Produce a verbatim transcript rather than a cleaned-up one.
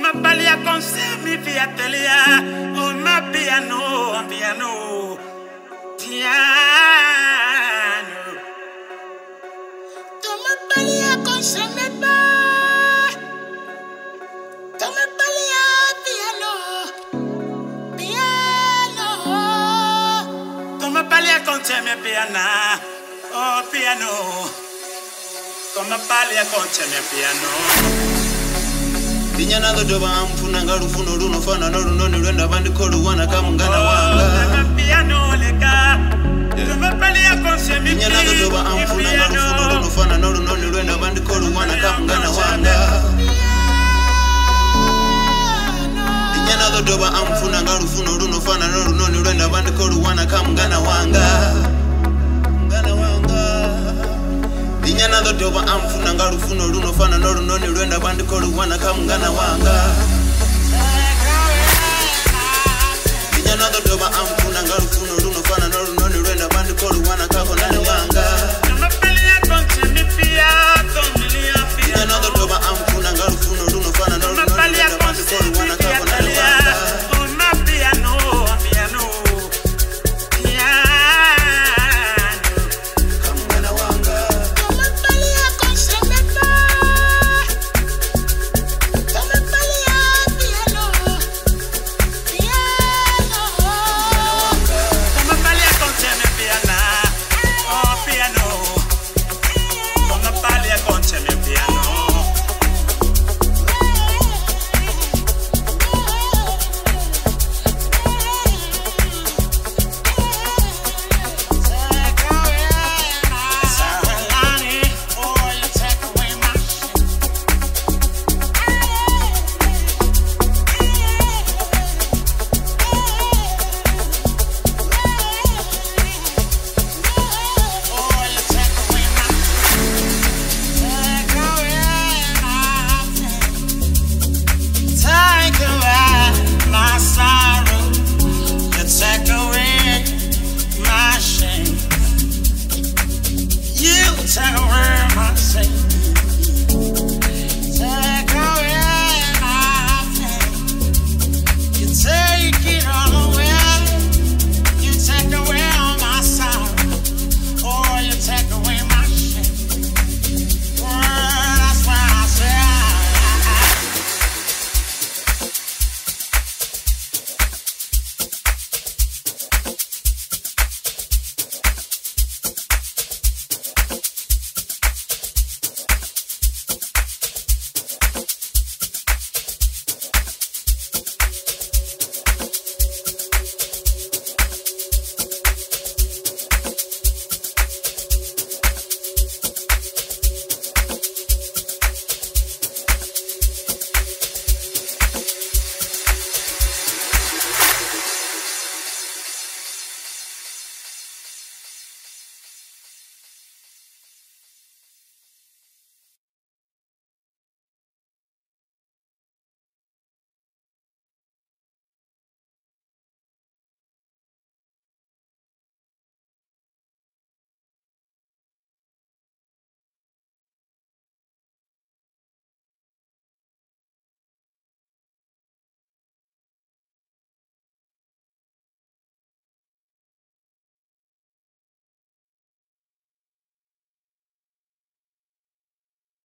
Amapalia con mi fiatelia, un Amapiano, Amapiano, piano. Toma palia con semeba, toma palia piano, piano. Toma palia con mi piana, oh piano. Toma palia con mi piano. Dinyana doba amfuna ngarufuno runo fana no runo ni renda bandi kolu wana kamungana wanga. Amapiano leka. Toma palia con mi piano. Dinyana doba amfuna ngarufuno runo fana no runo ni renda bandi kolu wana kamungana wanga. Dinyana doba amfuna ngarufuno runo fana no runo ni renda bandi kolu wana kamungana wanga. Ngana wanga. Dinyana doba amfuna ngarufuno runo fana no runo ni renda bandi kolu wana kamungana wanga. Dinyana doba amfuna ngarufuno runo fana no runo ni renda bandi kolu wana kamungana wanga. Dinyana doba amfuna ngarufuno runo fana no runo ni renda bandi kolu wana kamungana wanga. Take away my sin.